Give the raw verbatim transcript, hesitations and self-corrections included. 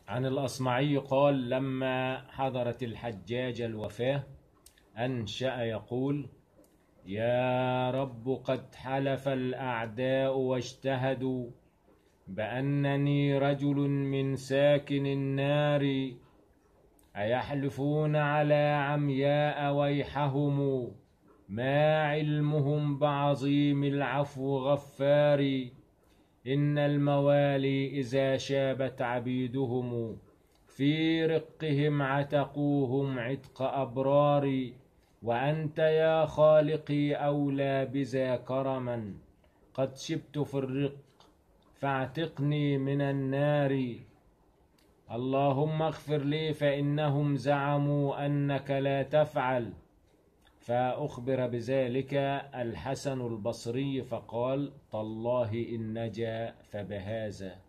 عن الأصمعي قال: لما حضرت الحجاج الوفاة أنشأ يقول: يا رب قد حلف الأعداء واجتهدوا بأنني رجل من ساكن النار، أيحلفون على عمياء ويحهم ما علمهم بعظيم العفو غفار. إن الموالي إذا شابت عبيدهم في رقهم عتقوهم عتق أبرار، وأنت يا خالقي أولى بذا كرما، قد شبت في الرق فاعتقني من النار. اللهم اغفر لي فإنهم زعموا أنك لا تفعل. فأخبر بذلك الحسن البصري فقال: تالله إن نجا فبهذا.